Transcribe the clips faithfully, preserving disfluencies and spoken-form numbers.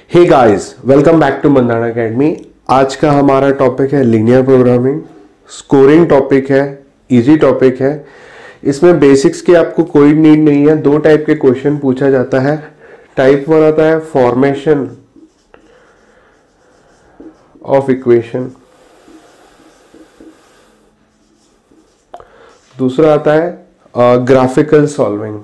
Hey guys, welcome back to Mandana academy. आज का हमारा टॉपिक है लीनियर प्रोग्रामिंग। स्कोरिंग टॉपिक है, इजी टॉपिक है। इसमें बेसिक्स की आपको कोई नीड नहीं है। दो टाइप के क्वेश्चन पूछा जाता है। टाइप वन आता है फॉर्मेशन ऑफ इक्वेशन, दूसरा आता है graphical solving.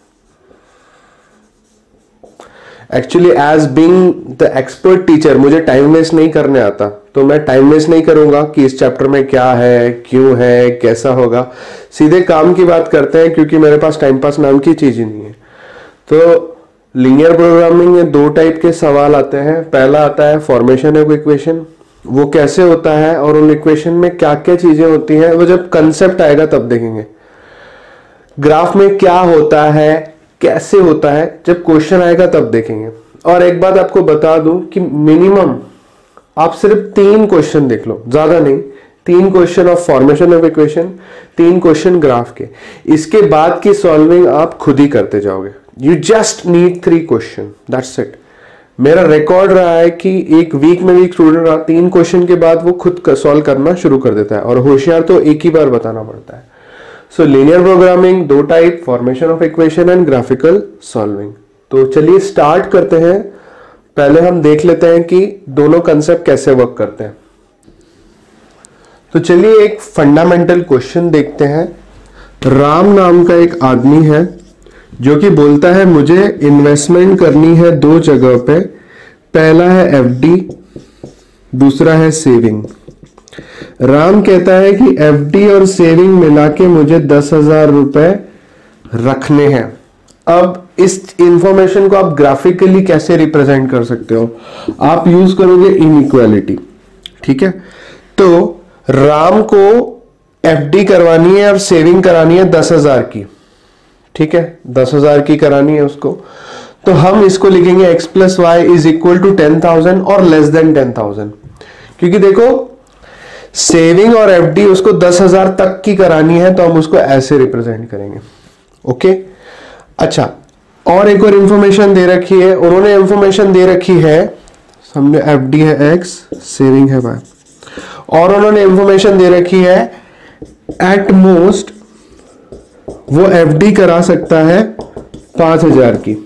Actually as being the expert teacher मुझे टाइम वेस्ट नहीं करने आता, तो मैं टाइम वेस्ट नहीं करूंगा कि इस चैप्टर में क्या है, क्यों है, कैसा होगा। सीधे काम की बात करते हैं, क्योंकि मेरे पास टाइम पास नाम की चीज ही नहीं है। तो लीनियर प्रोग्रामिंग में दो टाइप के सवाल आते हैं। पहला आता है फॉर्मेशन ऑफ इक्वेशन, वो कैसे होता है और उन इक्वेशन में क्या क्या चीजें होती हैं, वो जब कंसेप्ट आएगा तब देखेंगे। ग्राफ में क्या होता है, कैसे होता है, जब क्वेश्चन आएगा तब देखेंगे। और एक बात आपको बता दूं कि मिनिमम आप सिर्फ तीन क्वेश्चन देख लो, ज्यादा नहीं। तीन question of formation of equation, तीन क्वेश्चन ग्राफ के। इसके बाद की सॉल्विंग आप खुद ही करते जाओगे। You just need three question, that's it. मेरा रिकॉर्ड रहा है कि एक वीक में भी स्टूडेंट रहा, तीन क्वेश्चन के बाद वो खुद सॉल्व करना शुरू कर देता है, और होशियार तो एक ही बार बताना पड़ता है। सो लीनियर प्रोग्रामिंग दो type, formation of equation and graphical solving. तो चलिए स्टार्ट करते हैं। पहले हम देख लेते हैं कि दोनों कंसेप्ट कैसे वर्क करते हैं। तो चलिए एक फंडामेंटल क्वेश्चन देखते हैं। राम नाम का एक आदमी है जो कि बोलता है मुझे इन्वेस्टमेंट करनी है दो जगह पे। पहला है एफडी, दूसरा है सेविंग। राम कहता है कि एफडी और सेविंग मिला के मुझे दस हजार रुपए रखने हैं। अब इस इंफॉर्मेशन को आप ग्राफिकली कैसे रिप्रेजेंट कर सकते हो? आप यूज करोगे इनइक्वालिटी, ठीक है। तो राम को एफडी करवानी है और सेविंग करानी है दस हजार की, ठीक है, दस हजार की करानी है उसको। तो हम इसको लिखेंगे X plus Y is equal to ten thousand और लेस देन टेन थाउजेंड, क्योंकि देखो सेविंग और एफडी उसको दस हजार तक की करानी है, तो हम उसको ऐसे रिप्रेजेंट करेंगे। ओके, अच्छा, और एक और इंफॉर्मेशन दे रखी है। उन्होंने इंफॉर्मेशन दे रखी है, समझे, एफडी है एक्स, सेविंग है वाई, और उन्होंने इंफॉर्मेशन दे रखी है एट मोस्ट वो एफडी करा सकता है पांच हजार की।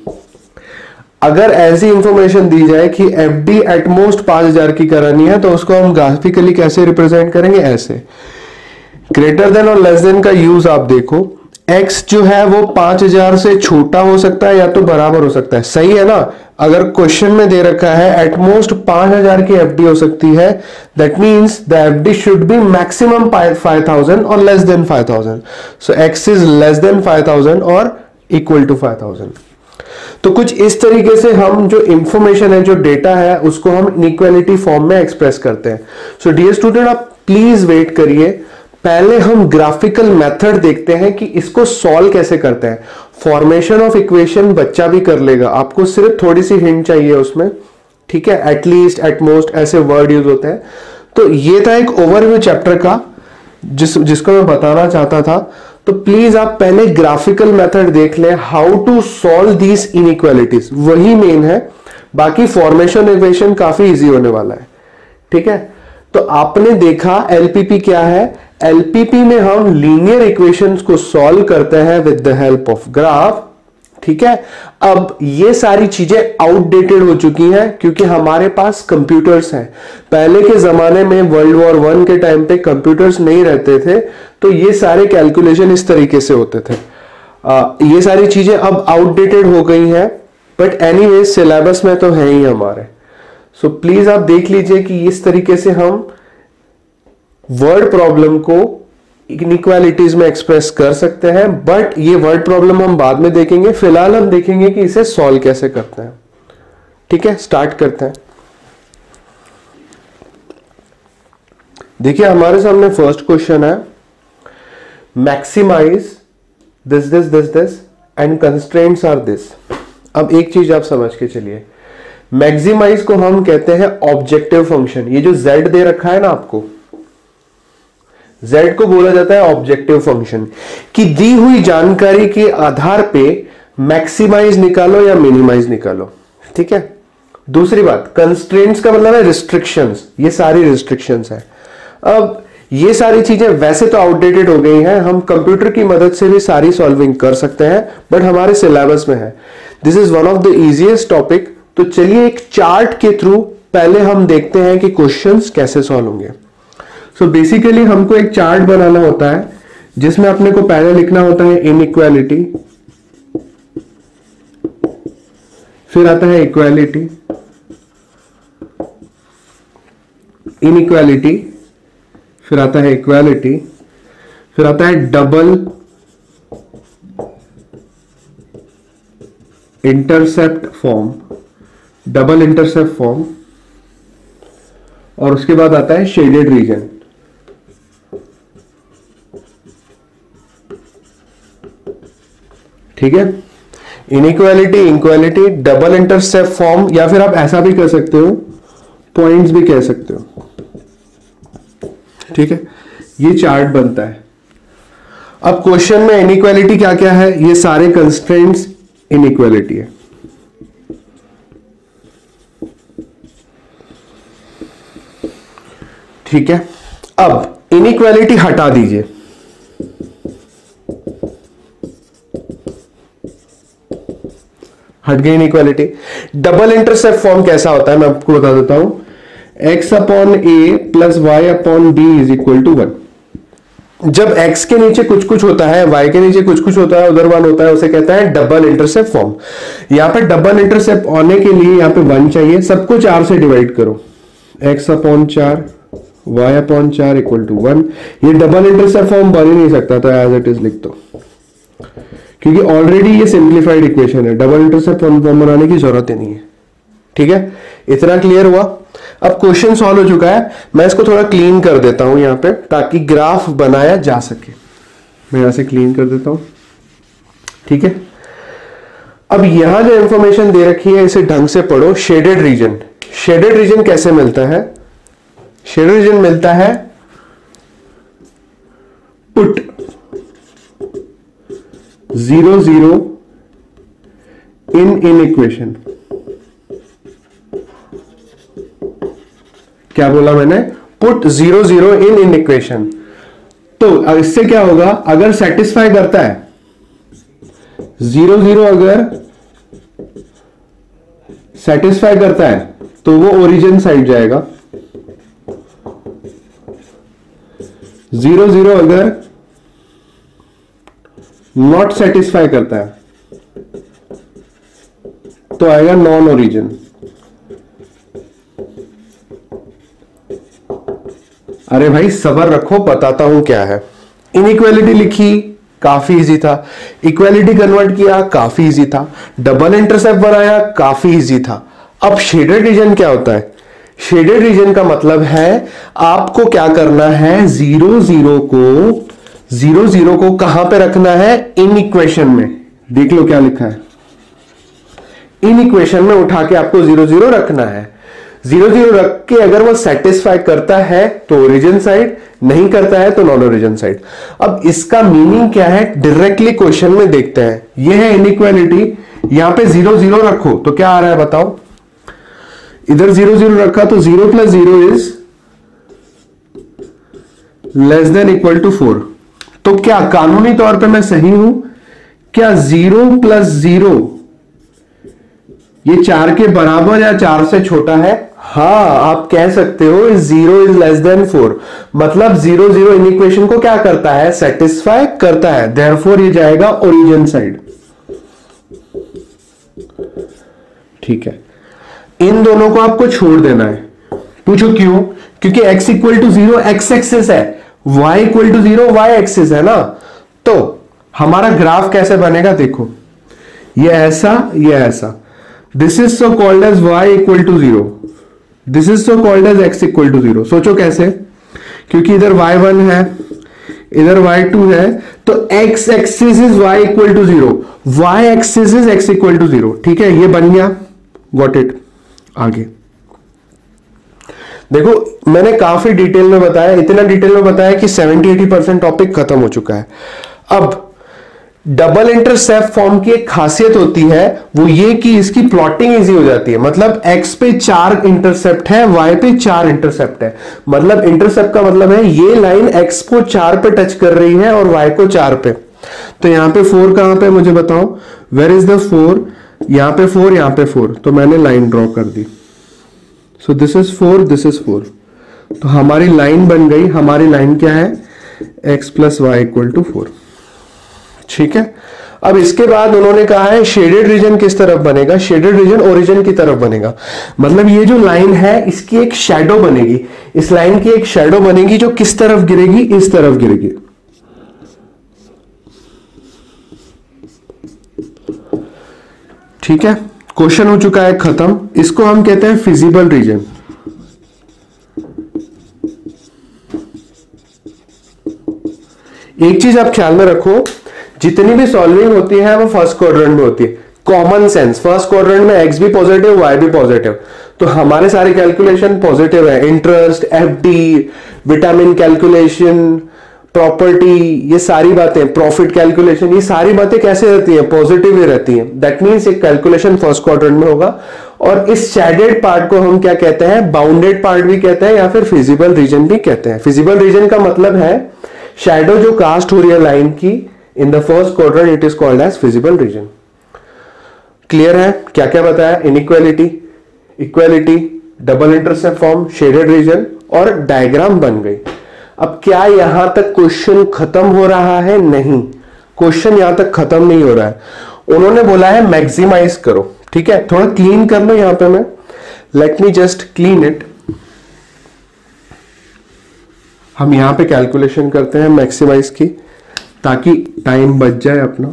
अगर ऐसी इंफॉर्मेशन दी जाए कि एफडी एट मोस्ट पांच हजार की करानी है, तो उसको हम ग्राफिकली कैसे रिप्रेजेंट करेंगे? ऐसे। ग्रेटर देन और लेस देन का यूज आप देखो। एक्स जो है वो पांच हजार से छोटा हो सकता है या तो बराबर हो सकता है, सही है ना। अगर क्वेश्चन में दे रखा है एट मोस्ट पांच हजार की एफडी हो सकती है, that means the FD should be maximum five thousand और less than five thousand. So X is less than five thousand और इक्वल टू फाइव थाउजेंड। तो कुछ इस तरीके से हम जो इंफॉर्मेशन है, जो डेटा है, उसको हम इनइक्वालिटी फॉर्म में एक्सप्रेस करते हैं। सो डियर स्टूडेंट, आप प्लीज वेट करिए। पहले हम ग्राफिकल मेथड देखते हैं कि इसको सॉल्व कैसे करते हैं। फॉर्मेशन ऑफ इक्वेशन बच्चा भी कर लेगा, आपको सिर्फ थोड़ी सी हिंट चाहिए उसमें, ठीक है। एटलीस्ट, एटमोस्ट, ऐसे वर्ड यूज होते हैं। तो ये था एक ओवरव्यू चैप्टर का, जिस जिसको मैं बताना चाहता था। तो प्लीज आप पहले ग्राफिकल मेथड देख लें, how to solve these inequalities, वही मेन है। बाकी फॉर्मेशन इक्वेशन काफी इजी होने वाला है, ठीक है। तो आपने देखा एलपीपी क्या है। एलपीपी में हम लीनियर इक्वेशंस को सॉल्व करते हैं with the help of graph, ठीक है। अब ये सारी चीजें आउटडेटेड हो चुकी हैं, क्योंकि हमारे पास कंप्यूटर्स हैं। पहले के जमाने में वर्ल्ड वॉर वन के टाइम पे कंप्यूटर्स नहीं रहते थे, तो ये सारे कैलकुलेशन इस तरीके से होते थे। आ, ये सारी चीजें अब आउटडेटेड हो गई हैं, बट एनीवे सिलेबस में तो है ही हमारे। सो प्लीज आप देख लीजिए कि इस तरीके से हम वर्ड प्रॉब्लम को इनइक्वालिटीज में एक्सप्रेस कर सकते हैं। बट ये वर्ड प्रॉब्लम हम बाद में देखेंगे। फिलहाल हम देखेंगे कि इसे सॉल्व कैसे करते हैं, ठीक है। स्टार्ट करते हैं। देखिए हमारे सामने फर्स्ट क्वेश्चन है, maximize this this this this and constraints are this. अब एक चीज आप समझ के चलिए, मैक्सिमाइज को हम कहते हैं ऑब्जेक्टिव फंक्शन। ये जो z दे रखा है ना आपको, z को बोला जाता है ऑब्जेक्टिव फंक्शन, कि दी हुई जानकारी के आधार पे मैक्सिमाइज निकालो या मिनिमाइज निकालो, ठीक है। दूसरी बात, कंस्ट्रेंट्स का मतलब है रिस्ट्रिक्शंस, ये सारी रिस्ट्रिक्शंस है। अब ये सारी चीजें वैसे तो आउटडेटेड हो गई हैं, हम कंप्यूटर की मदद से भी सारी सॉल्विंग कर सकते हैं, बट हमारे सिलेबस में है। This is one of the easiest topic. तो चलिए एक चार्ट के थ्रू पहले हम देखते हैं कि क्वेश्चंस कैसे सॉल्व होंगे। सो बेसिकली हमको एक चार्ट बनाना होता है जिसमें अपने को पहले लिखना होता है इनइक्वालिटी, फिर आता है इक्वालिटी, इनइक्वालिटी, फिर आता है इक्वालिटी, फिर आता है double intercept form, double intercept form, और उसके बाद आता है शेडेड रीजन। ठीक है, inequality, equality, double intercept form, या फिर आप ऐसा भी कर सकते हो, पॉइंट्स भी कह सकते हो। ठीक है, ये चार्ट बनता है। अब क्वेश्चन में इनइक्वालिटी क्या क्या है, ये सारे कंस्ट्रेंट्स इनइक्वालिटी है। ठीक है, अब इनइक्वालिटी हटा दीजिए, हट गई इनइक्वालिटी। डबल इंटरसेप्ट फॉर्म कैसा होता है मैं आपको बता देता हूं, x upon A plus Y upon D is equal to one. जब x के नीचे कुछ कुछ होता है, y के नीचे कुछ कुछ होता है, उधर वन होता है, उसे कहता है डबल इंटरसेप्ट फॉर्म। यहां पे डबल इंटरसेप्ट होने के लिए यहां पे वन चाहिए, सबको चार से डिवाइड करो, x अपॉन चार, y अपॉन चार इक्वल टू वन। ये डबल इंटरसेप्ट फॉर्म बन ही नहीं सकता था, एज इट इज लिख दो, क्योंकि ऑलरेडी ये सिंप्लीफाइड इक्वेशन है, डबल इंटरसेप्ट फॉर्म बनाने की जरूरत ही नहीं है। ठीक है, इतना क्लियर हुआ। अब क्वेश्चन सॉल्व हो चुका है, मैं इसको थोड़ा क्लीन कर देता हूं यहां पे, ताकि ग्राफ बनाया जा सके। मैं यहां से क्लीन कर देता हूं। ठीक है, अब यहां जो इंफॉर्मेशन दे रखी है इसे ढंग से पढ़ो। शेडेड रीजन, शेडेड रीजन कैसे मिलता है? शेडेड रीजन मिलता है put zero zero in inequation. क्या बोला मैंने? Put zero zero in inequation. तो इससे क्या होगा, अगर सेटिस्फाई करता है जीरो जीरो, अगर सेटिस्फाई करता है तो वो ओरिजिन साइड जाएगा। जीरो जीरो अगर नॉट सेटिस्फाई करता है तो आएगा नॉन ओरिजिन। अरे भाई सबर रखो, बताता हूं क्या है। इनइक्वालिटी लिखी, काफी इजी था। इक्वालिटी कन्वर्ट किया, काफी इजी था। डबल इंटरसेप्ट बनाया, काफी इजी था। अब शेडेड रीजन क्या होता है? शेडेड रीजन का मतलब है आपको क्या करना है, जीरो जीरो को जीरो जीरो को कहां पे रखना है? इन इक्वेशन में। देख लो क्या लिखा है, इन इक्वेशन में उठा के आपको जीरो जीरो रखना है। जीरो जीरो रख के अगर वो सेटिस्फाई करता है तो ओरिजिन साइड, नहीं करता है तो नॉन ओरिजिन साइड। अब इसका मीनिंग क्या है डायरेक्टली क्वेश्चन में देखते हैं। ये है इनइक्वालिटी, यहां पे जीरो जीरो रखो तो क्या आ रहा है बताओ? इधर जीरो जीरो रखा तो zero plus zero is less than equal to four. तो क्या कानूनी तौर पे मैं सही हूं? क्या जीरो प्लस जीरो ये चार के बराबर या चार से छोटा है? हाँ, आप कह सकते हो zero is less than four. मतलब जीरो जीरो इन इक्वेशन को क्या करता है? सेटिस्फाई करता है। देयरफॉर ये जाएगा ओरिजिन साइड। ठीक है, इन दोनों को आपको छोड़ देना है। पूछो क्यों? क्योंकि x equal to zero X axis है, y equal to zero Y axis है ना। तो हमारा ग्राफ कैसे बनेगा देखो, ये ऐसा, ये ऐसा। This is so called as y equal to zero, this is so called as x equal to zero. सोचो कैसे? क्योंकि इधर वाई वन है, इधर वाई टू है, तो x axis is y equal to zero, y axis is x equal to zero. ठीक है, ये बन गया। Got it? आगे देखो, मैंने काफी डिटेल में बताया, इतना डिटेल में बताया कि सेवेंटी एटी परसेंट टॉपिक खत्म हो चुका है। अब डबल इंटरसेप्ट फॉर्म की एक खासियत होती है वो ये कि इसकी प्लॉटिंग इजी हो जाती है। मतलब x पे चार इंटरसेप्ट है, y पे चार इंटरसेप्ट है। मतलब इंटरसेप्ट का मतलब है ये लाइन x को चार पे टच कर रही है और y को चार पे। तो यहां पे फोर कहां पे मुझे बताओ, वेयर इज द फोर? यहां पे फोर, यहां पे फोर, तो मैंने लाइन ड्रॉ कर दी। So this is four, this is four, तो हमारी लाइन बन गई। हमारी लाइन क्या है? x plus Y equal to four. ठीक है। अब इसके बाद उन्होंने कहा है शेडेड रीजन किस तरफ बनेगा? शेडेड रीजन ओरिजिन की तरफ बनेगा। मतलब ये जो लाइन है इसकी एक शैडो बनेगी, इस लाइन की एक शैडो बनेगी जो किस तरफ गिरेगी? इस तरफ गिरेगी। ठीक है, क्वेश्चन हो चुका है खत्म। इसको हम कहते हैं फिजिबल रीजन। एक चीज आप ख्याल में रखो, जितनी भी सॉल्विंग होती है वो फर्स्ट क्वाड्रेंट में होती है। कॉमन सेंस, फर्स्ट क्वाड्रेंट में एक्स भी पॉजिटिव, वाई भी पॉजिटिव, तो हमारे सारे कैलकुलेशन पॉजिटिव है। Interest, FD, vitamin calculation, property, ये सारी बातें, प्रॉफिट कैलकुलेशन, ये सारी बातें कैसे रहती है? पॉजिटिव ही रहती है। दैट मीन्स एक कैलकुलेशन फर्स्ट क्वाड्रेंट में होगा। और इस शेडेड पार्ट को हम क्या कहते हैं? बाउंडेड पार्ट भी कहते हैं या फिर फिजिबल रीजन भी कहते हैं। फिजिबल रीजन का मतलब है शैडो जो कास्ट हो रही है लाइन की in the first quadrant, it is called as feasible region. Clear है? क्या क्या बताया? Inequality, equality, double intercept form, shaded region और डायग्राम बन गई। अब क्या यहां तक क्वेश्चन खत्म हो रहा है? नहीं, क्वेश्चन यहां तक खत्म नहीं हो रहा है। उन्होंने बोला है मैक्सिमाइज करो। ठीक है, थोड़ा क्लीन कर लो यहां पे मैं, let me just clean it. हम यहां पे कैलकुलेशन करते हैं मैक्सिमाइज की ताकि टाइम बच जाए अपना।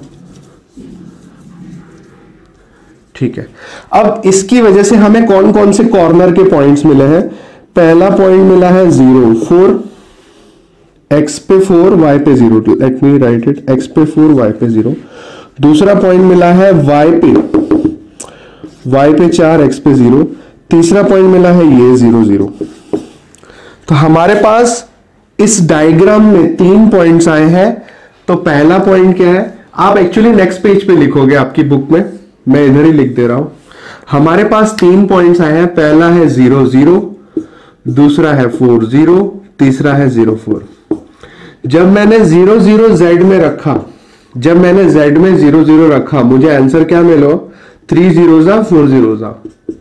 ठीक है, अब इसकी वजह से हमें कौन कौन से कॉर्नर के पॉइंट्स मिले हैं? पहला पॉइंट मिला है जीरो, फोर, एक्स पे फोर, वाई पे zero. Let me write it, X पे फोर, वाई पे जीरो। दूसरा पॉइंट मिला है वाई पे, वाई पे चार, एक्स पे जीरो। तीसरा पॉइंट मिला है ये जीरो जीरो। तो हमारे पास इस डायग्राम में तीन पॉइंट्स आए हैं। तो पहला पॉइंट क्या है? आप एक्चुअली नेक्स्ट पेज पे लिखोगे आपकी बुक में, मैं इधर ही लिख दे रहा हूं। हमारे पास तीन पॉइंट्स आए हैं। पहला है जीरो जीरो, दूसरा है फोर जीरो, तीसरा है जीरो फोर। जब मैंने जीरो जीरो जेड में रखा, जब मैंने जेड में जीरो जीरो रखा, मुझे आंसर क्या मिलो? थ्री जीरो जा, फोर जीरो जा।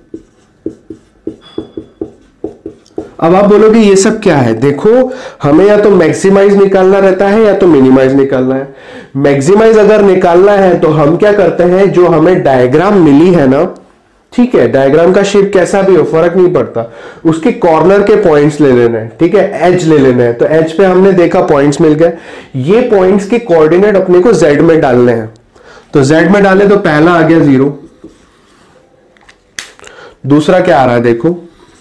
अब आप बोलोगे ये सब क्या है? देखो, हमें या तो मैक्सिमाइज निकालना रहता है या तो मिनिमाइज निकालना है। मैक्सिमाइज अगर निकालना है तो हम क्या करते हैं, जो हमें डायग्राम मिली है ना, ठीक है, डायग्राम का शेप कैसा भी हो फर्क नहीं पड़ता, उसके कॉर्नर के पॉइंट्स ले लेना है। ठीक है, एज ले लेना है। तो एज पे हमने देखा पॉइंट्स मिल गए, ये पॉइंट्स के कोऑर्डिनेट अपने को जेड में डालने हैं। तो जेड में डाले तो पहला आ गया जीरो, दूसरा क्या आ रहा है देखो,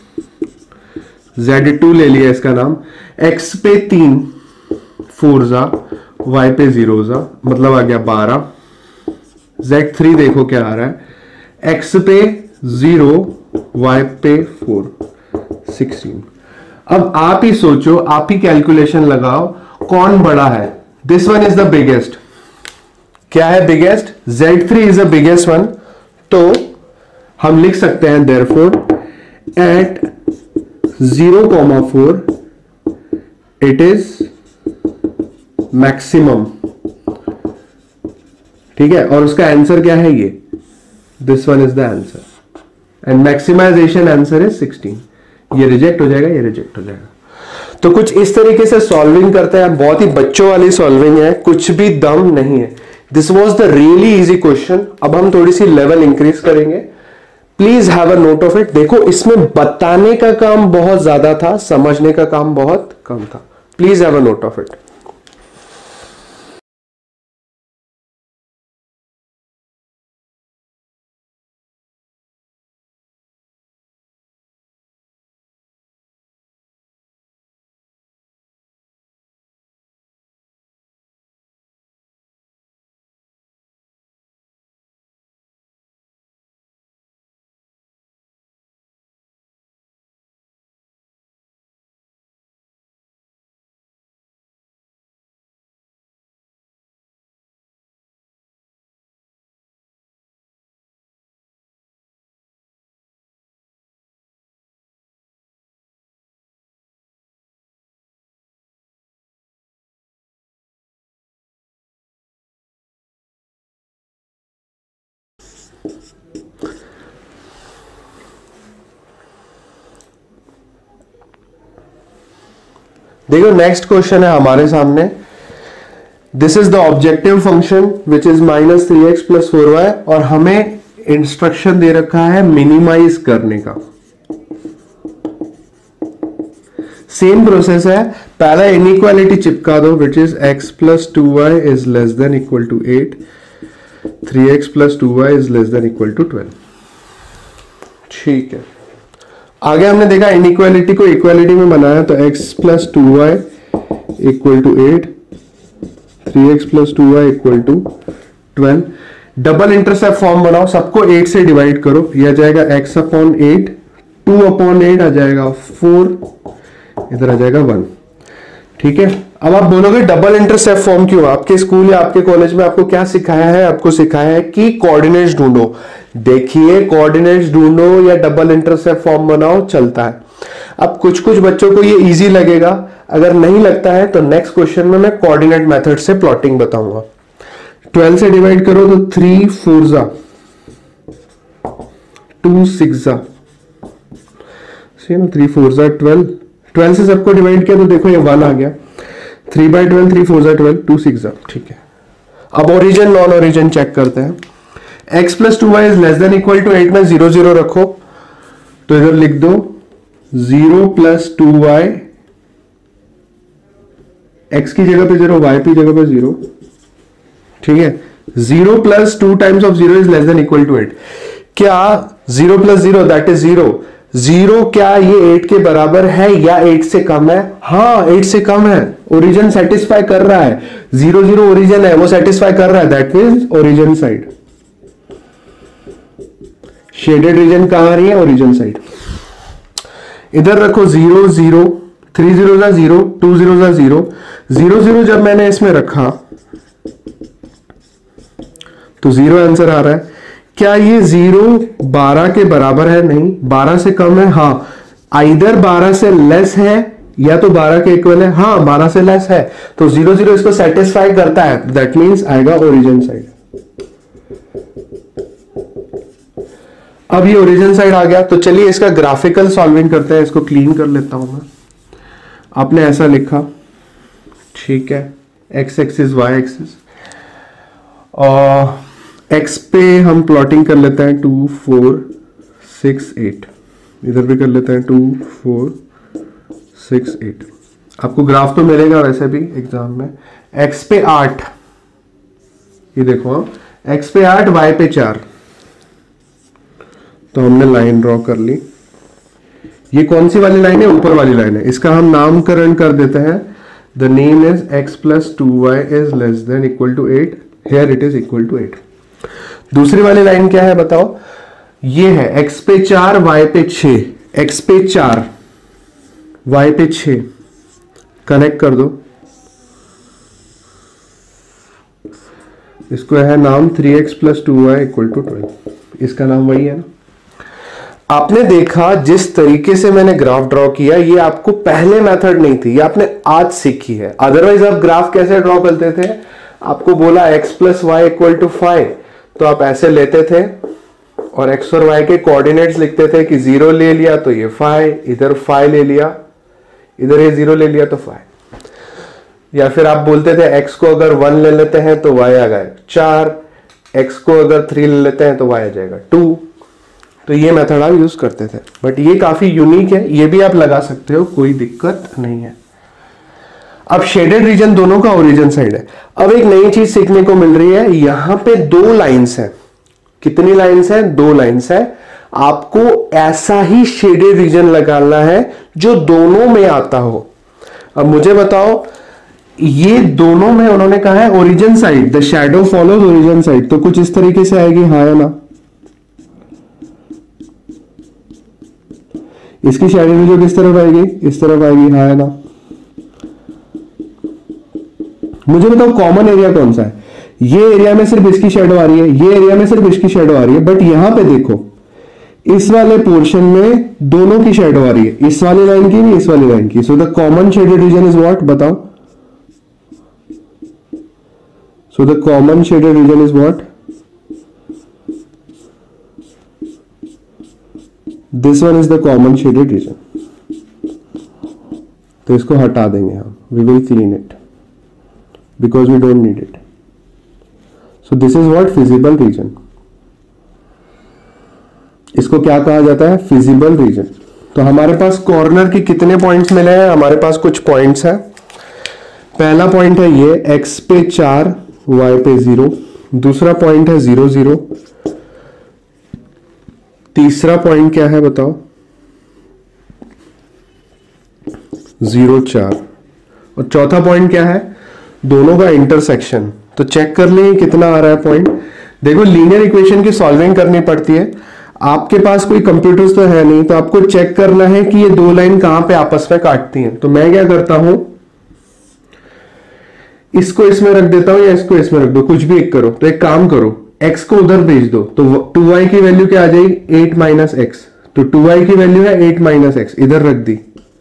जेड टू ले लिया इसका नाम। एक्स पे तीन, फोर जा, वाई पे जीरो जा, मतलब आ गया बारह। जेड थ्री देखो क्या आ रहा है, एक्स पे जीरो, वाई पे फोर, सिक्सटीन। अब आप ही सोचो, आप ही कैलकुलेशन लगाओ, कौन बड़ा है? This one is the biggest. क्या है biggest? Z three is the biggest one. तो हम लिख सकते हैं therefore eight zero comma four it is maximum. ठीक है, और उसका आंसर क्या है? ये this one is the answer and maximization answer is sixteen. ये रिजेक्ट हो जाएगा, ये रिजेक्ट हो जाएगा। तो कुछ इस तरीके से सॉल्विंग करते हैं। बहुत ही बच्चों वाली सॉल्विंग है, कुछ भी दम नहीं है। This was the really easy question. अब हम थोड़ी सी लेवल इंक्रीज करेंगे। Please have a note of it. देखो, इसमें बताने का काम बहुत ज्यादा था, समझने का काम बहुत कम था। Please have a note of it. देखो नेक्स्ट क्वेश्चन है हमारे सामने, this is the objective function which is minus three x plus four Y, और हमें इंस्ट्रक्शन दे रखा है मिनिमाइज करने का। सेम प्रोसेस है, पहला इनइक्वालिटी चिपका दो which is x plus two Y is less than equal to eight, three x plus two Y is less than equal to twelve. ठीक है, आगे हमने देखा इनइक्वालिटी को इक्वालिटी में बनाया, तो x plus two Y equal to eight, three x plus two Y equal to twelve. Double intercept form बनाओ, सबको एट से डिवाइड करो, यह आ जाएगा x upon eight, two upon eight आ जाएगा फोर, इधर आ जाएगा वन। ठीक है, अब आप बोलोगे डबल इंटरसेप्ट फॉर्म क्यों? आपके स्कूल या आपके कॉलेज में आपको क्या सिखाया है? आपको सिखाया है कि कोऑर्डिनेट्स ढूंढो। देखिए, कोऑर्डिनेट्स ढूंढो या डबल इंटरसेप्ट फॉर्म बनाओ, चलता है। अब कुछ कुछ बच्चों को ये इजी लगेगा, अगर नहीं लगता है तो नेक्स्ट क्वेश्चन में मैं कोऑर्डिनेट मेथड से प्लॉटिंग बताऊंगा। ट्वेल्व से डिवाइड करो तो थ्री फोर जा टू सिक्स जा, थ्री फोर जा ट्वेल्व, ट्वेल्व से सबको डिवाइड किया तो देखो ये वन आ गया, three by twelve, three four जा ट्वेल्व, टू सिक्स जा। ठीक है, अब ओरिजिन नॉन ओरिजिन चेक करते हैं। x plus two Y is less than equal to eight में जीरो जीरो रखो, तो इधर लिख दो zero plus two y, x की जगह पे जीरो, वाई की जगह पे जीरो। ठीक है, zero plus two times of zero is less than equal to eight. क्या zero plus zero that is zero, zero क्या ये एट के बराबर है या एट से कम है? हाँ, एट से कम है, ओरिजिन सेटिस्फाई कर रहा है, जीरो जीरो ओरिजिन है, वो सेटिस्फाई कर रहा है, that means origin side. Shaded region कहां आ रही है? Origin side. इधर रखो जीरो जीरो, थ्री जीरो जा जीरो, टू जीरो जा जीरो, जीरो जीरो जब मैंने इसमें रखा तो जीरो आंसर आ रहा है। क्या ये जीरो बारह के बराबर है? नहीं, बारह से कम है। हाँ, आइदर बारह से लेस है या तो बारह के इक्वल है। हाँ, बारह से लेस है, तो जीरो जीरो इसको सेटिस्फाई करता है, दैट मींस आएगा ओरिजिन साइड। अब ये ओरिजिन साइड आ गया, तो चलिए इसका ग्राफिकल सॉल्विंग करते हैं। इसको क्लीन कर लेता हूं मैं। आपने ऐसा लिखा, ठीक है, एक्स एक्सिस वाई एक्सिस, और एक्स पे हम प्लॉटिंग कर लेते हैं टू फोर सिक्स एट, इधर भी कर लेते हैं टू फोर सिक्स एट। आपको ग्राफ तो मिलेगा वैसे भी एग्जाम में। एक्स पे आठ, ये देखो, एक्स पे आठ, वाई पे चार, तो हमने लाइन ड्रॉ कर ली। ये कौन सी वाली लाइन है? ऊपर वाली लाइन है। इसका हम नामकरण कर देते हैं, the name is x plus two Y is less than equal to eight, here it is equal to eight. दूसरी वाली लाइन क्या है बताओ? ये है एक्स पे चार, वाई पे छह, एक्स पे चार, वाई पे छह, कनेक्ट कर दो। इसको है नाम three x plus two Y equal to twelve, इसका नाम वही है ना। आपने देखा जिस तरीके से मैंने ग्राफ ड्रॉ किया, ये आपको पहले मेथड नहीं थी, ये आपने आज सीखी है। अदरवाइज आप ग्राफ कैसे ड्रॉ करते थे? आपको बोला x plus Y equal to five, तो आप ऐसे लेते थे और x और y के कोऑर्डिनेट्स लिखते थे कि जीरो ले लिया तो ये फाइव, इधर फाइव ले लिया, इधर ये जीरो ले लिया तो फाइव। या फिर आप बोलते थे x को अगर वन ले लेते हैं तो y आ गया चार, x को अगर थ्री ले लेते हैं तो y आ जाएगा टू। तो ये मेथड आप यूज करते थे, बट ये काफी यूनिक है, ये भी आप लगा सकते हो, कोई दिक्कत नहीं है। अब शेडेड रीजन दोनों का ओरिजिन साइड है। अब एक नई चीज सीखने को मिल रही है, यहां पे दो लाइंस हैं। कितनी लाइंस हैं? दो लाइंस है। आपको ऐसा ही शेडेड रीजन लगाना है जो दोनों में आता हो। अब मुझे बताओ, ये दोनों में उन्होंने कहा है origin side, the shadow follows origin side, तो कुछ इस तरीके से आएगी, हाँ या ना? इसकी शैडो जो किस तरफ आएगी? इस तरफ आएगी, हाँ या ना? मुझे बताओ कॉमन एरिया कौन सा है? ये एरिया में सिर्फ इसकी शैडो आ रही है, ये एरिया में सिर्फ इसकी शैडो आ रही है, बट यहां पे देखो इस वाले पोर्शन में दोनों की शैडो आ रही है, इस वाली लाइन की भी, इस वाली लाइन की। So the common shaded region is what? बताओ। So the common shaded region is what? This one is the common shaded region, तो इसको हटा देंगे हम, we will clean it because we don't need it. So this is what feasible region. इसको क्या कहा जाता है? Feasible region. तो हमारे पास कॉर्नर के कितने पॉइंट्स मिले हैं? हमारे पास कुछ पॉइंट्स हैं. पहला पॉइंट है ये x पे चार, y पे जीरो. दूसरा पॉइंट है जीरो जीरो. तीसरा पॉइंट क्या है बताओ? जीरो चार. और चौथा पॉइंट क्या है? दोनों का इंटरसेक्शन. तो चेक कर लिए कितना आ रहा है पॉइंट. देखो लीनियर इक्वेशन की सॉल्विंग करनी पड़ती है. आपके पास कोई कंप्यूटर्स तो है नहीं, तो आपको चेक करना है कि ये दो लाइन कहां पे आपस में काटती हैं. तो मैं क्या करता हूं, इसको इसमें रख देता हूं या इसको इसमें रख दो, कुछ भी एक करो. तो एक काम करो, x को उधर भेज दो, तो टू वाई की वैल्यू क्या आ जाएगी? Eight minus x. तो टू वाई की वैल्यू है एट माइनस एक्स, इधर रख दी.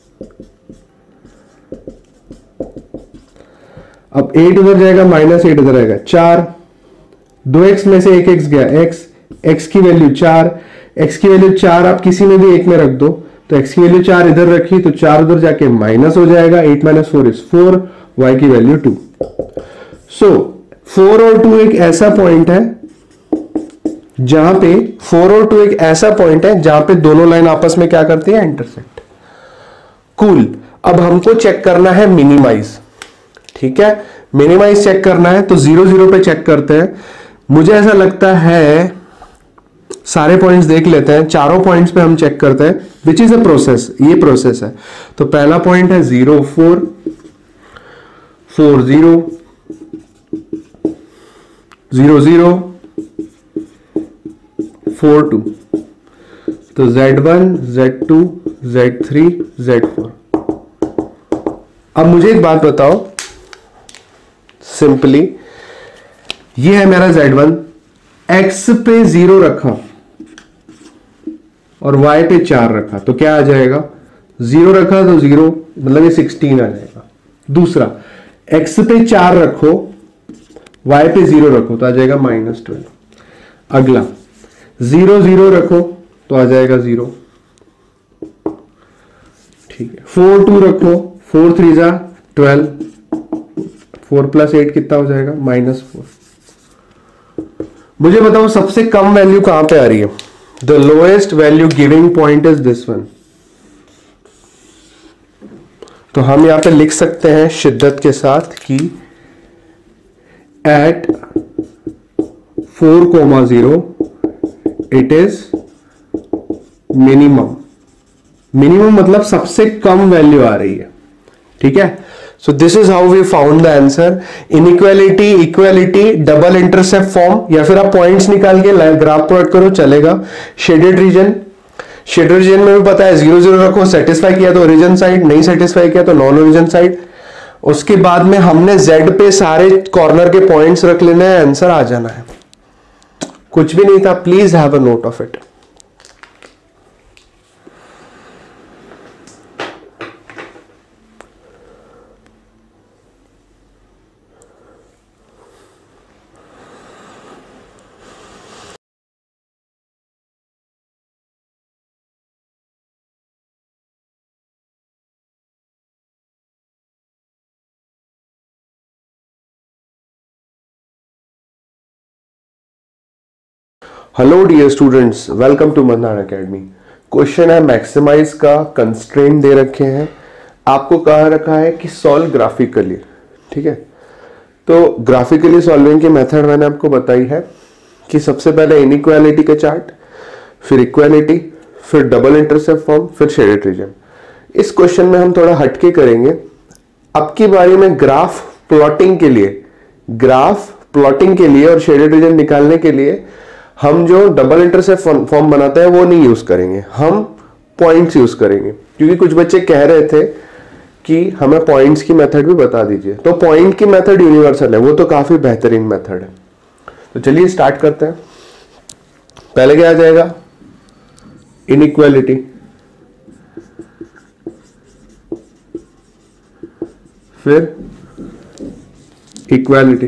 अब एट उधर जाएगा, माइनस एट इधर आएगा, चार. दो एक्स में से एक एक्स गया, x x की वैल्यू चार. x की वैल्यू चार आप किसी में भी एक में रख दो, तो x की वैल्यू चार इधर रखी, तो चार उधर जाके माइनस हो जाएगा. Eight minus four is four. y की वैल्यू टू. सो फोर और टू एक ऐसा पॉइंट है जहां पे फोर और टू एक ऐसा पॉइंट है जहां पे दोनों लाइन आपस में क्या करती है? इंटरसेक्ट. कूल. अब हमको चेक करना है मिनिमाइज. ठीक है, मिनिमाइज चेक करना है. तो जीरो जीरो पे चेक करते हैं. मुझे ऐसा लगता है सारे पॉइंट्स देख लेते हैं. चारों पॉइंट्स पे हम चेक करते हैं विच इज अ प्रोसेस. ये प्रोसेस है. तो पहला पॉइंट है zero four, four zero, zero zero, four two. तो z one, z two, z three, z four. अब मुझे एक बात बताओ सिंपली, ये है मेरा जेड वन. एक्स पे जीरो रखा और y पे चार रखा, तो क्या आ जाएगा? जीरो रखा तो जीरो, मतलब ये सिक्सटीन आ जाएगा. दूसरा, x पे चार रखो, y पे जीरो रखो, तो आ जाएगा माइनस ट्वेल्व. अगला, जीरो जीरो रखो तो आ जाएगा जीरो. ठीक है. फोर टू रखो, फोर थ्री जा ट्वेल्व. फोर प्लस एट कितना हो जाएगा? Minus four. मुझे बताओ सबसे कम वैल्यू कहां पे आ रही है? The lowest value giving point is this one. तो हम यहां पे लिख सकते हैं शिद्दत के साथ कि eight four comma zero it is minimum. Minimum मतलब सबसे कम वैल्यू आ रही है. ठीक है. So this is how we found the answer. Inequality, equality, double intercept form, या फिर आप पॉइंट्स निकाल के ग्राफ प्लॉट करो, चलेगा. शेडेड रीजन, शेडेड रीजन में भी पता है जीरो जीरो रखो, सेटिस्फाई किया तो ओरिजिन साइड, नहीं सेटिस्फाई किया तो नॉन ओरिजिन साइड. उसके बाद में हमने Z पे सारे कॉर्नर के पॉइंट्स रख लेने हैं, आंसर आ जाना है. कुछ भी नहीं था. Please have a note of it. Hello dear students, welcome to Mandan academy. Question है मैक्सिमाइज का. कंस्ट्रेंट दे रखे हैं, आपको कहा रखा है कि सॉल्व ग्राफिकली. ठीक है. तो ग्राफिकली सॉल्विंग की मेथड मैंने आपको बताई है कि सबसे पहले इनइक्वालिटी का चार्ट, फिर इक्वालिटी, फिर डबल इंटरसेप्ट फॉर्म, फिर शेडेड रीजन. इस क्वेश्चन में हम थोड़ा हटके करेंगे. अब की बारी में ग्राफ प्लॉटिंग के लिए, ग्राफ प्लॉटिंग के लिए और शेडेड रीजन निकालने के लिए हम जो डबल इंटरसेप्ट फॉर्म बनाते हैं वो नहीं यूज करेंगे, हम पॉइंट्स यूज करेंगे. क्योंकि कुछ बच्चे कह रहे थे कि हमें पॉइंट्स की मेथड भी बता दीजिए. तो पॉइंट की मेथड यूनिवर्सल है, वो तो काफी बेहतरीन मेथड है. तो चलिए स्टार्ट करते हैं. पहले क्या आ जाएगा? इनइक्वालिटी, फिर इक्वालिटी,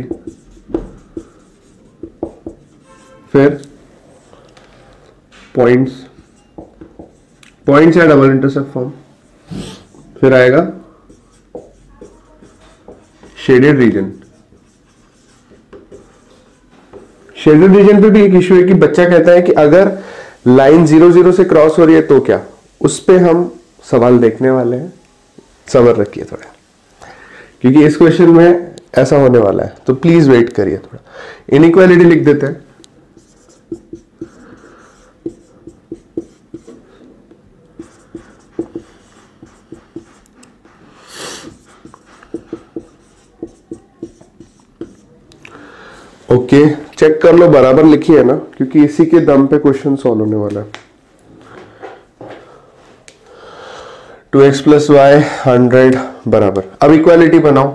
फिर पॉइंट्स, पॉइंट से डबल इंटरसेप्ट फॉर्म, फिर आएगा शेडेड रीजन। शेडेड रीजन पे भी एक इश्यू है कि बच्चा कहता है कि अगर लाइन जीरो जीरो से क्रॉस हो रही है तो क्या, उस पे हम सवाल देखने वाले हैं, सब्र रखिए थोड़ा, क्योंकि इस क्वेश्चन में ऐसा होने वाला है, तो प्लीज वेट करिए थोड़ा। इनइक्वालिटी लिख देते हैं। ओके okay, चेक कर लो बराबर लिखी है ना, क्योंकि इसी के दम पे क्वेश्चन सॉल्व होने वाला है। Two x plus y hundred बराबर, अब इक्वालिटी बनाओ।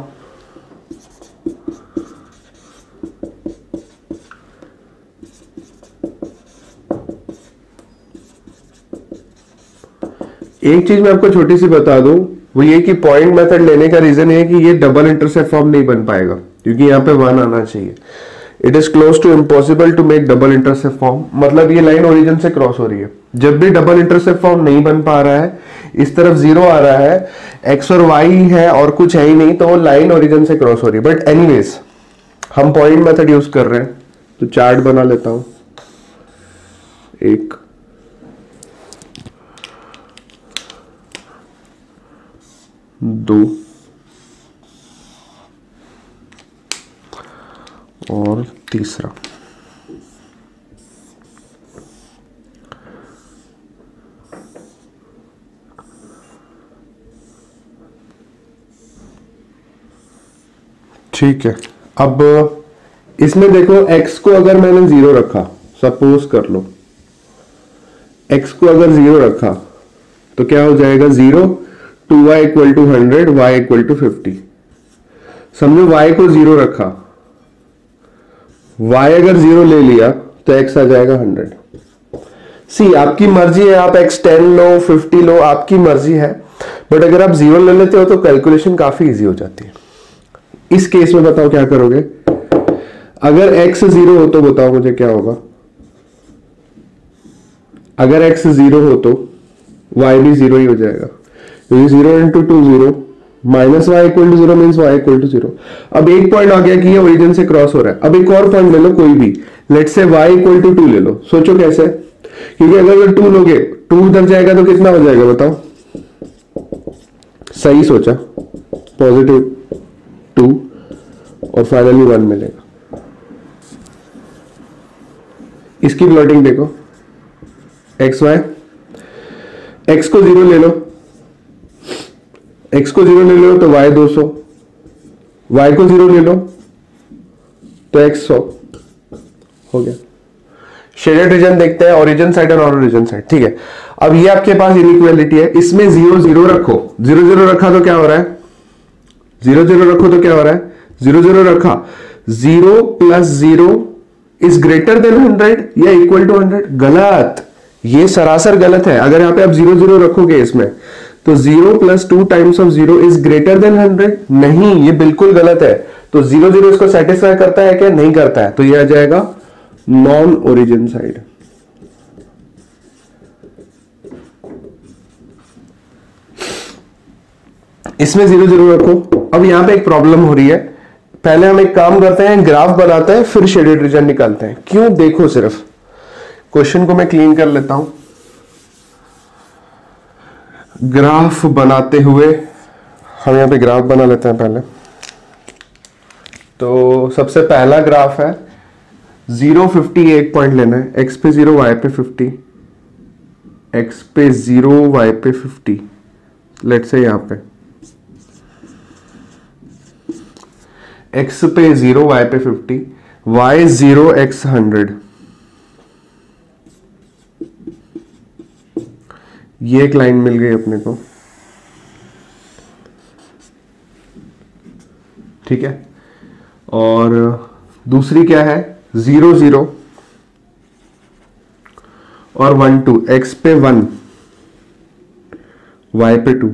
एक चीज मैं आपको छोटी सी बता दूं, वो ये कि पॉइंट मेथड लेने का रीजन है कि ये डबल इंटरसेप्ट फॉर्म नहीं बन पाएगा, क्योंकि यहाँ पे वन आना चाहिए। It is close to impossible to make double intercept form, मतलब ये लाइन ओरिजिन से क्रॉस हो रही है। जब भी डबल इंटरसेप्ट फॉर्म नहीं बन पा रहा है, इस तरफ जीरो आ रहा है, एक्स और वाई है और कुछ है ही नहीं, तो वो लाइन ओरिजिन से क्रॉस हो रही है। बट एनीवेज हम पॉइंट मेथड यूज कर रहे हैं, तो चार्ट बना लेता हूं। एक दो और तीसरा। ठीक है, अब इसमें देखो x को अगर मैंने जीरो रखा, सपोज कर लो x को अगर जीरो रखा तो क्या हो जाएगा, zero two Y equal to hundred, y equal to fifty. समझो y को जीरो रखा, y अगर जीरो ले लिया तो x आ जाएगा हंड्रेड। सी आपकी मर्जी है, आप x टेन लो फिफ्टी लो, आपकी मर्जी है, बट अगर आप जीरो ले लेते हो तो कैलकुलेशन काफी इजी हो जाती है। इस केस में बताओ क्या करोगे, अगर x जीरो हो तो बताओ मुझे क्या होगा। अगर x जीरो हो तो y भी जीरो ही हो जाएगा, क्योंकि zero into two zero, minus y equal to zero means y equal to zero. अब एक पॉइंट आ गया कि ये ओरिजिन से क्रॉस हो रहा है। अब एक और पॉइंट ले लो कोई भी, let's say y equal to to ले लो। सोचो कैसे, क्योंकि अगर टू लोगे, टू उधर जाएगा तो कितना हो जाएगा बताओ, सही सोचा, पॉजिटिव टू और फाइनली वन मिलेगा। इसकी प्लॉटिंग देखो, एक्स वाई, एक्स को जीरो ले लो, एक्स को जीरो ले लो तो वाई दो सौ, वाई को जीरो ले लो तो एक्स सौ हो गया। शेडेड रीजन देखते हैं, ओरिजिन साइड और ओरिजिन साइड। ठीक है, अब ये आपके पास इनइक्वालिटी है, इसमें जीरो जीरो रखो, जीरो जीरो रखा तो क्या हो रहा है, जीरो जीरो रखो तो क्या हो रहा है, जीरो जीरो रखा, zero plus zero is greater than hundred या इक्वल टू हंड्रेड। गलत, ये सरासर गलत है। अगर यहां पे आप जीरो जीरो रखोगे इसमें, तो zero plus two times of zero is greater than hundred, नहीं, ये बिल्कुल गलत है। तो जीरो जीरो इसको सेटिस्फाई करता है क्या, नहीं करता है, तो ये आ जाएगा नॉन ओरिजिन साइड। इसमें जीरो जीरो रखो। अब यहां पे एक प्रॉब्लम हो रही है, पहले हम एक काम करते हैं, ग्राफ बनाते हैं, फिर शेडेड रीजन निकालते हैं। क्यों, देखो सिर्फ क्वेश्चन को मैं क्लीन कर लेता हूं। ग्राफ बनाते हुए हम यहां पे ग्राफ बना लेते हैं पहले। तो सबसे पहला ग्राफ है जीरो फिफ्टी, एक पॉइंट लेना है, एक्स पे जीरो, वाई पे फिफ्टी, एक्स पे जीरो, वाई पे फिफ्टी। लेट्स से यहां पे x पे जीरो, y पे fifty, y zero, x hundred. ये एक लाइन मिल गई अपने को, ठीक है। और दूसरी क्या है, जीरो जीरो और वन टू, x पे वन, y पे टू,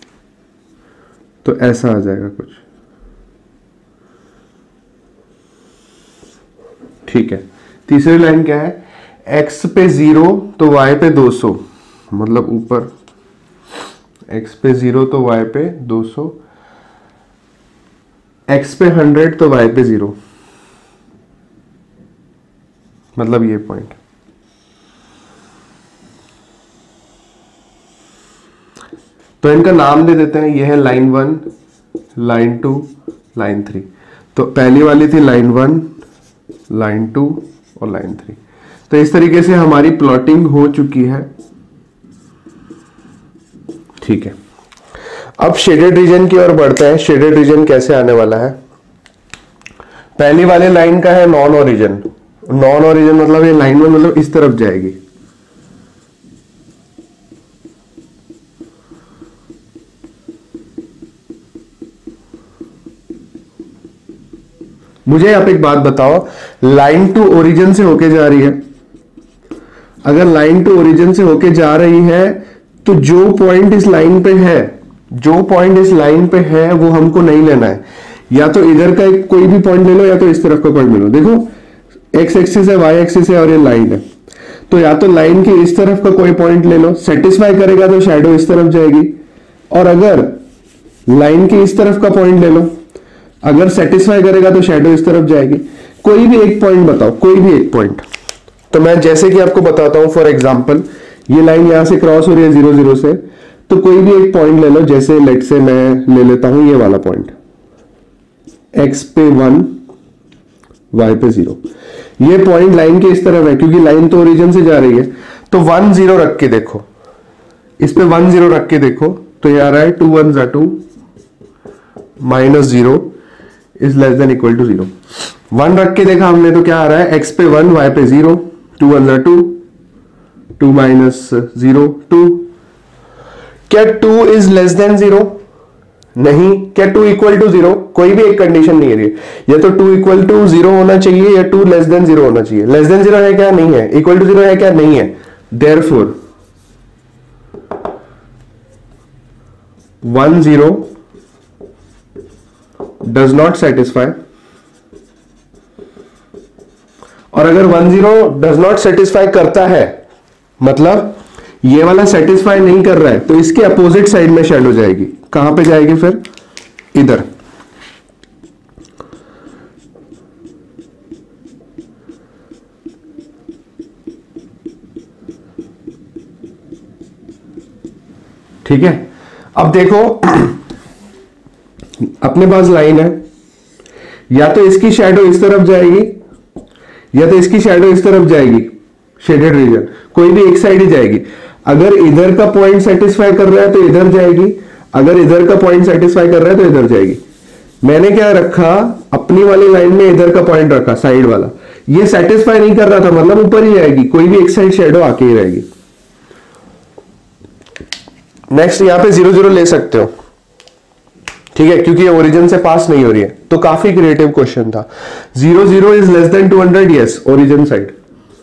तो ऐसा आ जाएगा कुछ, ठीक है। तीसरी लाइन क्या है, x पे जीरो तो y पे दो सौ, मतलब ऊपर x पे जीरो तो y पे दो सौ, x पे हंड्रेड तो y पे जीरो, मतलब ये पॉइंट। तो इनका नाम दे देते हैं, ये है line one, line two, line three. तो पहली वाली थी लाइन वन, लाइन टू और लाइन थ्री। तो इस तरीके से हमारी प्लॉटिंग हो चुकी है। ठीक है, अब शेडेड रीजन की ओर बढ़ते हैं। शेडेड रीजन कैसे आने वाला है? पहली वाले लाइन का है नॉन ओरिजिन। नॉन ओरिजिन मतलब ये लाइन में मतलब इस तरफ जाएगी। मुझे आप एक बात बताओ, लाइन टू ओरिजिन से होके जा रही है, अगर लाइन टू ओरिजिन से होके जा रही है तो जो पॉइंट इस लाइन पे है, जो पॉइंट इस लाइन पे है वो हमको नहीं लेना है। या तो इधर का एक कोई भी पॉइंट ले लो या तो इस तरफ का पॉइंट ले लो। देखो एक्स एक्सिस है, वाई एक्सिस है और ये लाइन है, तो या तो लाइन के इस तरफ का कोई पॉइंट ले लो, सेटिस्फाई करेगा तो शैडो इस तरफ जाएगी, और अगर लाइन के इस तरफ का पॉइंट ले लो, अगर सेटिस्फाई करेगा तो शैडो इस तरफ जाएगी। कोई भी एक पॉइंट बताओ, कोई भी एक पॉइंट। तो मैं जैसे कि आपको बताता हूं, फॉर एग्जांपल ये लाइन यहां से क्रॉस हो रही है जीरो जीरो से, तो कोई भी एक पॉइंट ले लो। जैसे लेट से मैं ले लेता हूं ये वाला पॉइंट, x पे वन, y पे जीरो। ये पॉइंट लाइन के इस तरफ है क्योंकि लाइन तो ओरिजिन से जा रही है। तो वन जीरो रख के देखो, इस पे वन जीरो रख के देखो, तो ये आ रहा है टू वन जा two minus zero is less than equal to zero. One रख के देखा हमने तो क्या आ रहा है, x पे वन, y पे जीरो, टू वन जा two, two minus zero two. क्या two is less than zero? नहीं। क्या टू इक्वल टू जीरो? कोई भी एक कंडीशन नहीं है, या तो टू इक्वल टू जीरो होना चाहिए या टू लेस देन जीरो होना चाहिए। लेस देन जीरो है क्या? नहीं है। इक्वल टू जीरो है क्या? नहीं है। Therefore one zero does not satisfy, और अगर one zero does not satisfy करता है मतलब ये वाला सेटिस्फाई नहीं कर रहा है, तो इसके अपोजिट साइड में शैडो जाएगी। कहां पे जाएगी फिर? इधर। ठीक है, अब देखो अपने पास लाइन है, या तो इसकी शैडो इस तरफ जाएगी या तो इसकी शैडो इस तरफ जाएगी, शेडेड रीजन कोई भी एक साइड ही जाएगी। अगर इधर का पॉइंट सेटिस्फाई कर रहा है तो इधर जाएगी, अगर इधर का पॉइंट सेटिस्फाई कर रहा है तो इधर जाएगी। मैंने क्या रखा, अपनी वाली लाइन में इधर का पॉइंट रखा, साइड वाला। ये सेटिस्फाई नहीं कर रहा था मतलब ऊपर ही जाएगी, कोई भी एक साइड शैडो आके ही रहेगी। नेक्स्ट यहां पे जीरो जीरो ले सकते हो, ठीक है, क्योंकि ये ओरिजिन से पास नहीं हो रही है। तो काफी क्रिएटिव क्वेश्चन था। Zero zero is less than two hundred, yes, origin side.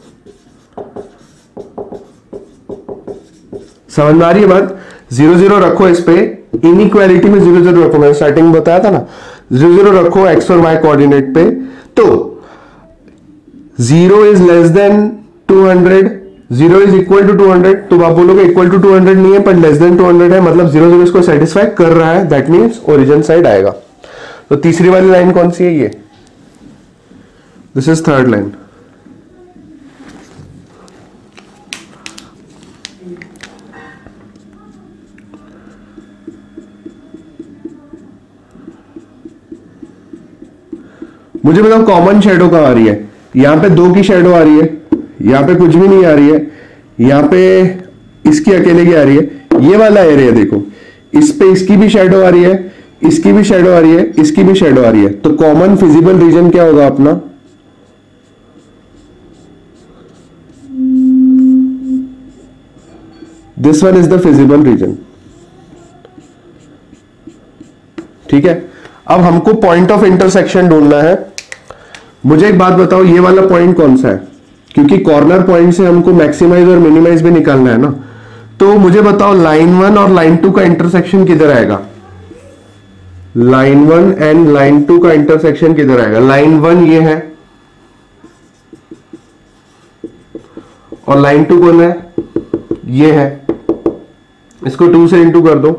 समझ में आ रही है बात? जीरो जीरो रखो इस पे, इनइक्वालिटी में जीरो जीरो रखो, मैंने स्टार्टिंग में बताया था ना, जीरो जीरो रखो एक्स और वाई कोऑर्डिनेट पे। तो zero is less than two hundred, zero is equal to two hundred, तो आप बोलोगे इक्वल टू टू हंड्रेड नहीं है पर लेस देन टू हंड्रेड है, मतलब जीरो जीरो इसको सेटिस्फाई कर रहा है, दैट मीन्स ओरिजिन साइड आएगा। तो तीसरी वाली लाइन कौन सी है? ये, दिस इज थर्ड लाइन। मुझे बताओ कॉमन शेडो कहां आ रही है? यहां पे दो की शेडो आ रही है, यहां पे कुछ भी नहीं आ रही है, यहां पे इसकी अकेले की आ रही है। ये वाला एरिया देखो, इस पे इसकी भी शेडो आ रही है, इसकी भी शेडो आ रही है, इसकी भी शेडो आ रही है। तो कॉमन फिजिबल रीजन क्या होगा अपना? This one is the feasible region. ठीक है, अब हमको पॉइंट ऑफ इंटरसेक्शन ढूंढना है। मुझे एक बात बताओ, ये वाला पॉइंट कौन सा है? क्योंकि कॉर्नर पॉइंट से हमको मैक्सिमाइज और मिनिमाइज भी निकालना है ना। तो मुझे बताओ लाइन वन और लाइन टू का इंटरसेक्शन किधर आएगा? Line one and line two का इंटरसेक्शन किधर आएगा? लाइन वन ये है और लाइन टू कौन है? ये है। इसको टू से इंटू कर दो,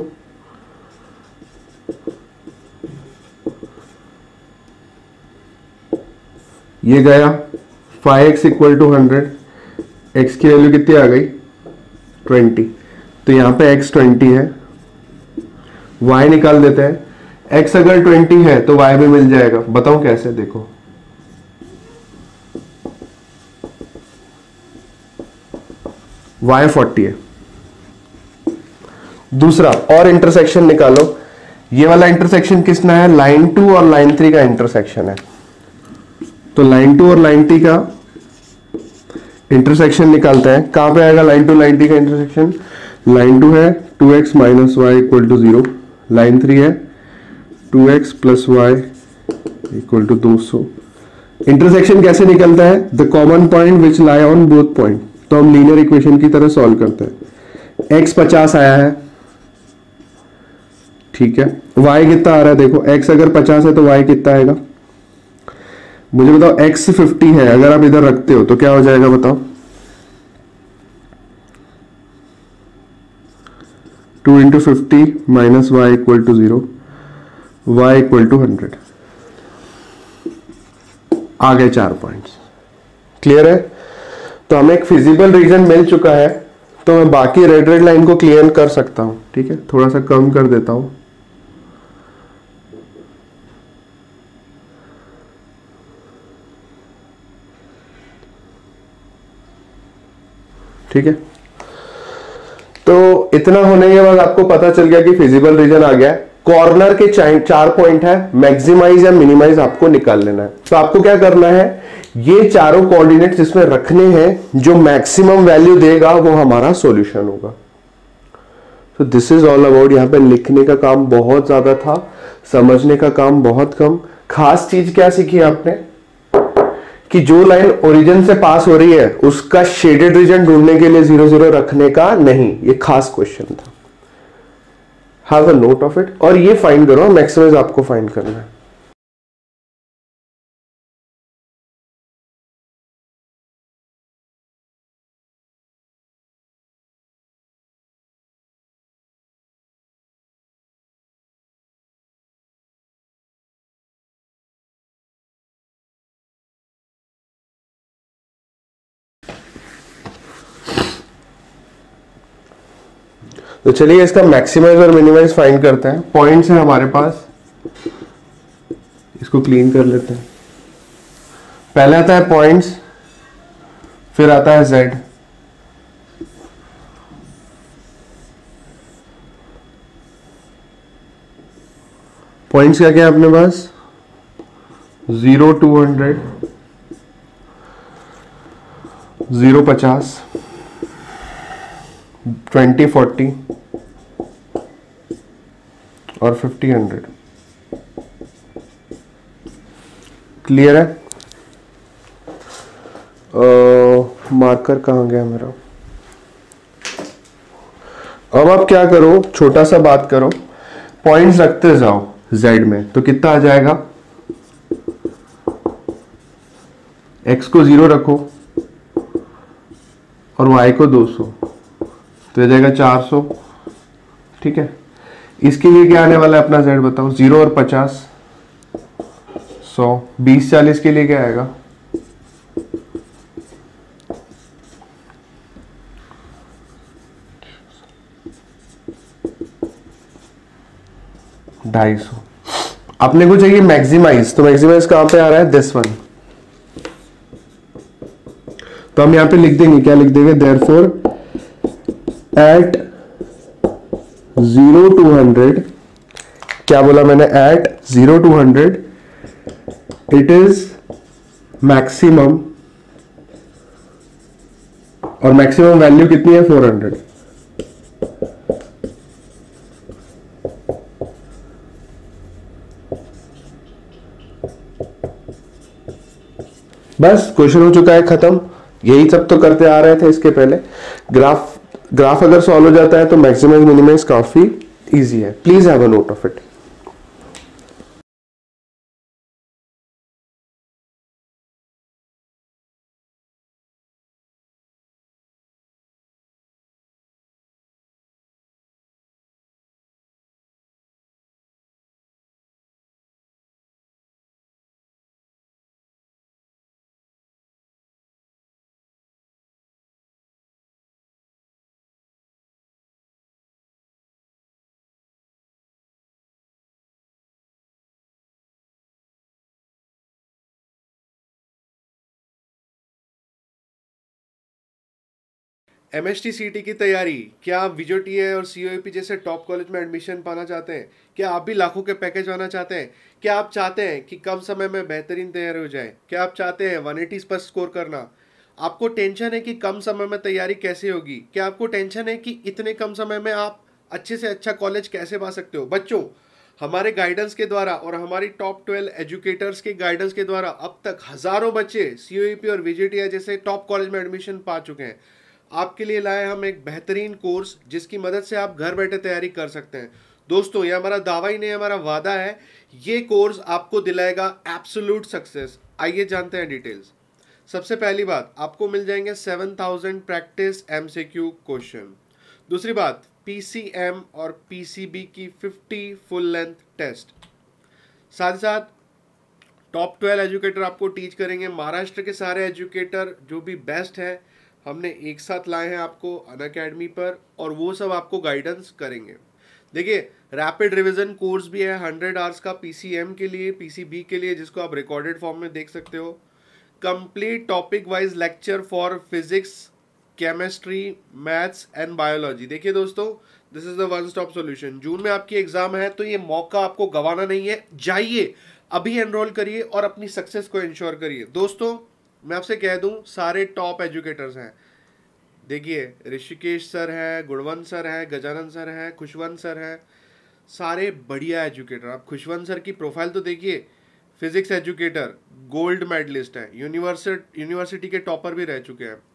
ये गया five x equal to hundred, x की वैल्यू कितनी आ गई ट्वेंटी, तो यहां पे x ट्वेंटी है, y निकाल देते हैं, x अगर ट्वेंटी है तो y भी मिल जाएगा, बताओ कैसे, देखो y फोर्टी है। दूसरा और इंटरसेक्शन निकालो, ये वाला इंटरसेक्शन किसना है, लाइन टू और लाइन थ्री का इंटरसेक्शन है, तो लाइन टू और लाइन थ्री का इंटरसेक्शन निकालते हैं। कहां पे आएगा लाइन टू लाइन थ्री का इंटरसेक्शन, लाइन टू है two x minus y equal to zero, line three है two x plus Y equal to दो सौ। इंटरसेक्शन कैसे निकलता है, the common point which lie on both point, तो हम लीनियर इक्वेशन की तरह सॉल्व करते हैं। x पचास आया है, ठीक है, y कितना आ रहा है, देखो x अगर पचास है तो y कितना आएगा, मुझे बताओ x फिफ्टी है, अगर आप इधर रखते हो तो क्या हो जाएगा बताओ, two into fifty minus y equal to zero, y equal to hundred, आ गए चार पॉइंट्स। क्लियर है, तो हमें एक फिजिबल रीजन मिल चुका है, तो मैं बाकी रेड रेड लाइन को क्लियर कर सकता हूं, ठीक है, थोड़ा सा कम कर देता हूं, ठीक है। तो इतना होने के बाद आपको पता चल गया कि फिजिबल रीजन आ गया है। कॉर्नर के चार पॉइंट है, मैक्सिमाइज या मिनिमाइज आपको निकाल लेना है। तो आपको क्या करना है, ये चारों कोऑर्डिनेट्स इसमें रखने हैं, जो मैक्सिमम वैल्यू देगा वो हमारा सॉल्यूशन होगा। तो दिस इज ऑल अबाउट, यहां पे लिखने का काम बहुत ज्यादा था, समझने का काम बहुत कम। खास चीज क्या सीखी आपने, कि जो लाइन ओरिजिन से पास हो रही है उसका शेडेड रीजन ढूंढने के लिए जीरो जीरो रखने का नहीं, ये खास क्वेश्चन था। Have a note of it, और ये फाइंड करो, मैक्सिमाइज आपको फाइंड करना है। तो चलिए इसका मैक्सिमाइज और मिनिमाइज फाइंड करते हैं। पॉइंट्स है हमारे पास, इसको क्लीन कर लेते हैं। पहले आता है पॉइंट्स, फिर आता है z, पॉइंट्स क्या क्या है अपने पास, जीरो टू हंड्रेड, जीरो पचास, ट्वेंटी फोर्टी और फिफ्टी हंड्रेड। क्लियर है, मार्कर कहाँ गया मेरा। अब आप क्या करो, छोटा सा बात करो, पॉइंट्स रखते जाओ z में, तो कितना आ जाएगा, x को जीरो रखो और y को दो सौ, तो ये जाएगा चार सौ, ठीक है। इसके लिए क्या आने वाला है अपना z बताओ, जीरो और पचास, सौ, बीस चालीस के लिए क्या आएगा, ढाई सौ। अपने को चाहिए मैक्सिमाइज, तो मैक्सिमाइज कहां पे आ रहा है, दिस वन, तो हम यहां पे लिख देंगे, क्या लिख देंगे, therefore eight zero two hundred, क्या बोला मैंने, eight zero two hundred it is maximum, और मैक्सिमम वैल्यू कितनी है, फोर हंड्रेड। बस क्वेश्चन हो चुका है खत्म। यही सब तो करते आ रहे थे इसके पहले। ग्राफ ग्राफ अगर सॉल्व हो जाता है तो मैक्सिमाइज मिनिमाइज काफी इजी है। Please have a note of it. MST CT की तैयारी, क्या आप विजोटीए और सीओईपी जैसे टॉप कॉलेज में एडमिशन पाना चाहते हैं? क्या आप भी लाखों के पैकेज पाना चाहते हैं? क्या आप चाहते हैं कि कम समय में बेहतरीन तैयारी हो जाए? क्या आप चाहते हैं एक सौ अस्सी पर स्कोर करना? आपको टेंशन है कि कम समय में तैयारी कैसे होगी? क्या आपको टेंशन है कि इतने कम समय में आप अच्छे से अच्छा कॉलेज कैसे पा सकते हो? बच्चों, हमारे गाइडेंस के द्वारा और हमारी टॉप ट्वेल्व एजुकेटर्स के गाइडेंस के द्वारा अब तक हजारों बच्चे सीओईपी और विजेटीआई जैसे टॉप कॉलेज में एडमिशन पा चुके हैं। आपके लिए लाए हम एक बेहतरीन कोर्स जिसकी मदद से आप घर बैठे तैयारी कर सकते हैं। दोस्तों, ये हमारा दावा ही नहीं, हमारा वादा है। ये कोर्स आपको दिलाएगा एब्सोल्यूट सक्सेस। आइए जानते हैं डिटेल्स। सबसे पहली बात, आपको मिल जाएंगे seven thousand practice MCQ question. दूसरी बात, पीसीएम और पीसीबी की फिफ्टी फुल लेंथ टेस्ट। साथ ही साथ टॉप ट्वेल्व एजुकेटर आपको टीच करेंगे। महाराष्ट्र के सारे एजुकेटर जो भी बेस्ट है हमने एक साथ लाए हैं आपको अनअकैडमी पर, और वो सब आपको गाइडेंस करेंगे। देखिए, रैपिड रिवीजन कोर्स भी है हंड्रेड आवर्स का पीसीएम के लिए, पीसीबी के लिए, जिसको आप रिकॉर्डेड फॉर्म में देख सकते हो। Complete topic wise lecture for physics, chemistry, maths and biology. देखिए दोस्तों, this is the one stop solution. June में आपकी एग्जाम है, तो ये मौका आपको गंवाना नहीं है। जाइए, अभी एनरोल करिए और अपनी सक्सेस को इंश्योर करिए। दोस्तों, मैं आपसे कह दूं, सारे टॉप एजुकेटर्स हैं। देखिए, ऋषिकेश सर है, गुणवंत सर है, गजानन सर है, खुशवंत सर है, सारे बढ़िया एजुकेटर। आप खुशवंत सर की प्रोफाइल तो देखिए, फिजिक्स एजुकेटर, गोल्ड मेडलिस्ट है, यूनिवर्सिटी यूनिवर्सिटी के टॉपर भी रह चुके हैं।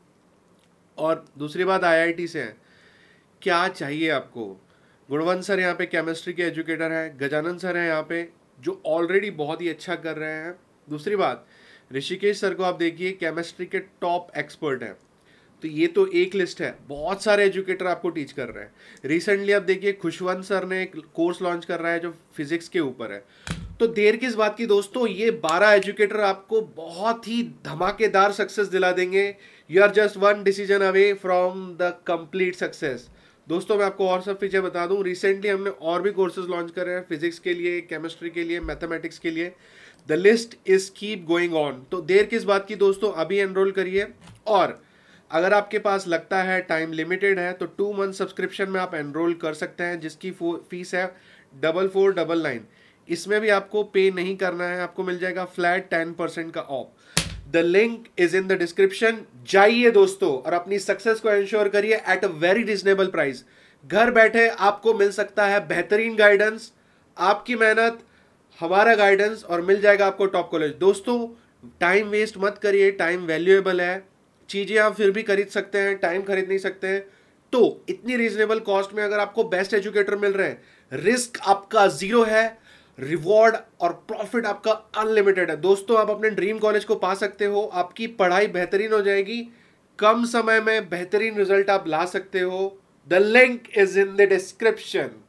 और दूसरी बात, आईआईटी से है। क्या चाहिए आपको? गुणवंत सर यहाँ पे केमिस्ट्री के एजुकेटर हैं, गजानन सर हैं यहाँ पे जो ऑलरेडी बहुत ही अच्छा कर रहे हैं। दूसरी बात, ऋषिकेश सर को आप देखिए, केमिस्ट्री के टॉप एक्सपर्ट हैं। तो ये तो एक लिस्ट है, बहुत सारे एजुकेटर आपको टीच कर रहे हैं। रिसेंटली आप देखिए, खुशवंत सर ने एक कोर्स लॉन्च कर रहा है जो फिजिक्स के ऊपर है। तो देर किस बात की दोस्तों, ये बारह एजुकेटर आपको बहुत ही धमाकेदार सक्सेस दिला देंगे। You are just one decision away from the complete success. दोस्तों, मैं आपको और सब फीचर बता दूं, रिसेंटली हमने और भी कोर्सेज लॉन्च कर रहे हैं फिजिक्स के लिए, केमिस्ट्री के लिए, मैथमेटिक्स के लिए। The list is keep going on. तो देर किस बात की दोस्तों, अभी एनरोल करिए। और अगर आपके पास लगता है टाइम लिमिटेड है, तो टू मंथ सब्सक्रिप्शन में आप एनरोल कर सकते हैं, जिसकी फीस है डबल फोर डबल नाइन। इसमें भी आपको पे नहीं करना है, आपको मिल जाएगा फ्लैट टेन परसेंट का off. The link is in the description. जाइए दोस्तों और अपनी सक्सेस को इंश्योर करिए at a very reasonable price. घर बैठे आपको मिल सकता है बेहतरीन गाइडेंस, आपकी मेहनत, हमारा गाइडेंस, और मिल जाएगा आपको टॉप कॉलेज। दोस्तों, टाइम वेस्ट मत करिए, टाइम वैल्यूएबल है। चीजें आप फिर भी खरीद सकते हैं, टाइम खरीद नहीं सकते हैं। तो इतनी रीजनेबल कॉस्ट में अगर आपको बेस्ट एजुकेटर मिल रहे हैं, रिस्क आपका जीरो है, रिवॉर्ड और प्रॉफिट आपका अनलिमिटेड है। दोस्तों, आप अपने ड्रीम कॉलेज को पा सकते हो, आपकी पढ़ाई बेहतरीन हो जाएगी, कम समय में बेहतरीन रिजल्ट आप ला सकते हो। The link is in the description.